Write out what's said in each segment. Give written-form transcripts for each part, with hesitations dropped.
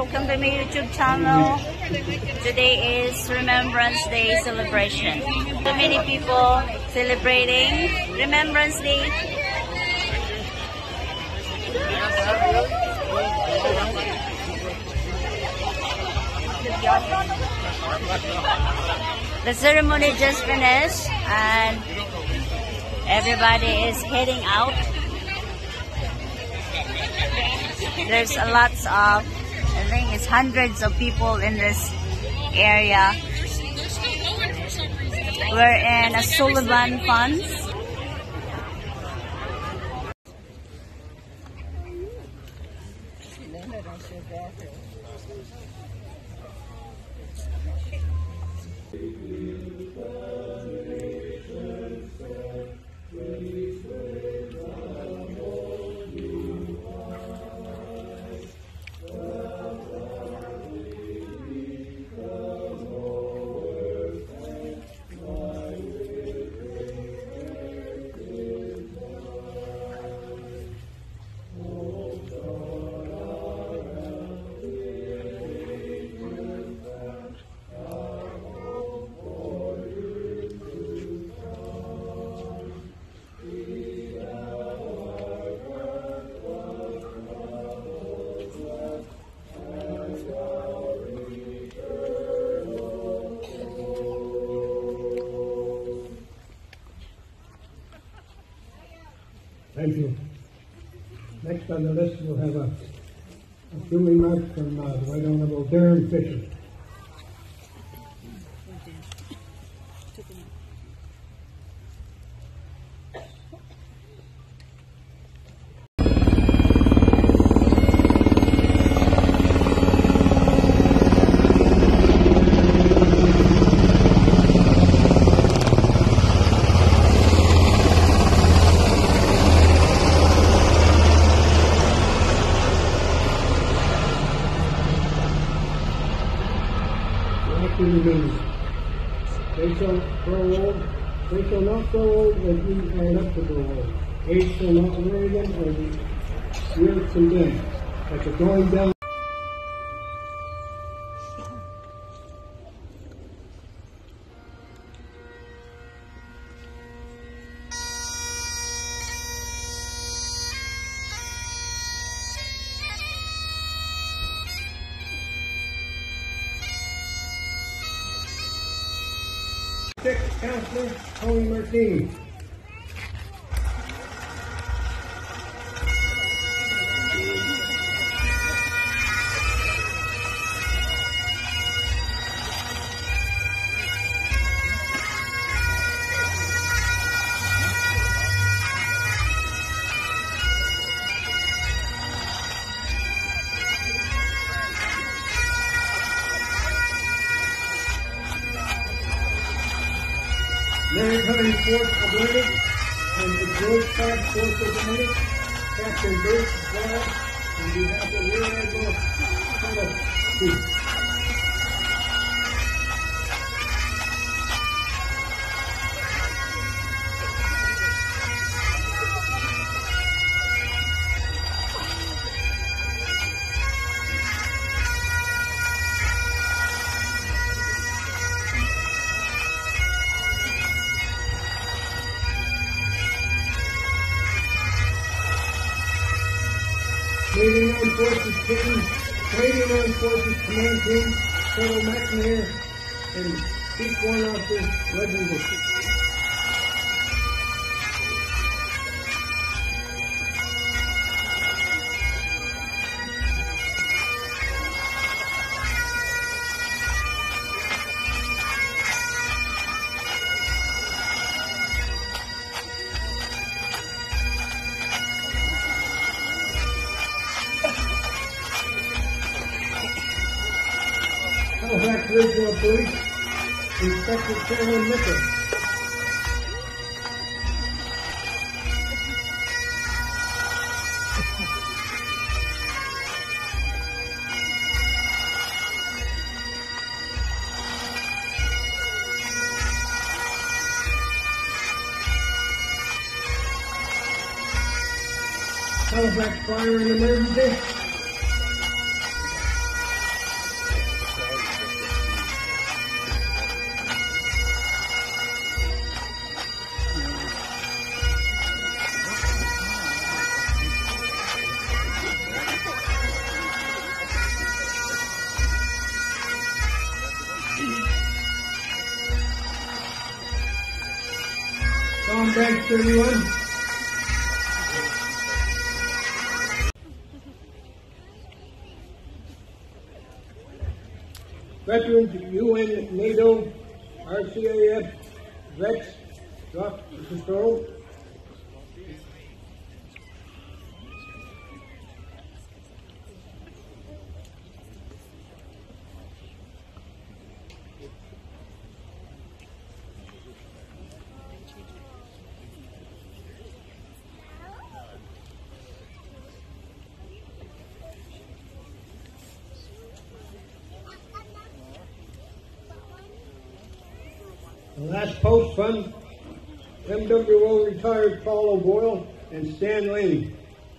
Welcome to my YouTube channel. Today is Remembrance Day celebration. So many people celebrating Remembrance Day. The ceremony just finished and everybody is heading out. There's a lot of, I think it's hundreds of people in this area. We're in a Sullivan Ponds. Thank you. Next on the list, we'll have a few remarks from the Right Honorable Darren Fisher. They shall not grow old as we are left to grow old. Age shall not weary them or the years condemn. Like the going down. Sixth Councillor Tony Martini. Mary Fourth of Leonard and the George Todd Fourth of Leonard, Captain Bruce Ball, on behalf of Rear Admiral Sullivan. Canadian Armed Forces Team, Canadian Armed Forces Command Team, Colonel McNair, and Chief Warrant Officer Legend. Halifax Regional Police, Inspector Chairman Mitchell. Halifax Fire and Emergency. on bench 31. Veterans, UN, NATO, RCAF, vets, drop the patrol. The last post fund, MWO retired Paul O'Boyle and Stan Lane.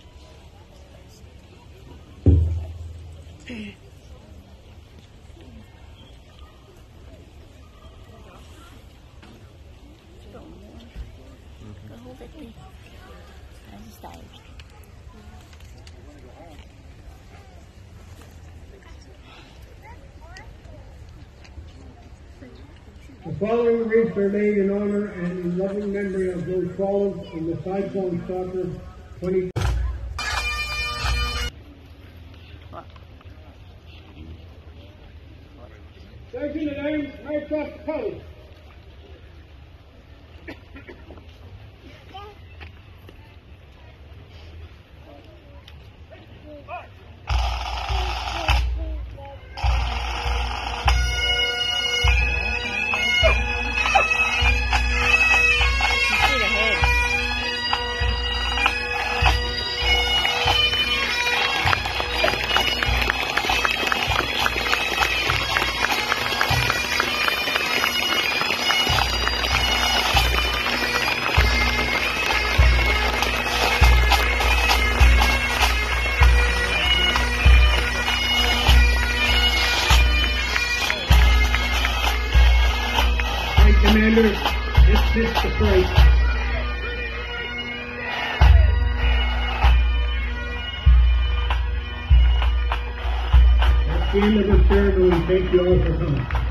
The following wreaths are made in honor and in loving memory of those fallen in the Cyclone Soccer 20. Sergeant at Arms, march off the post. Commander, dismiss the freight. That's the end of the ceremony. Thank you all for coming.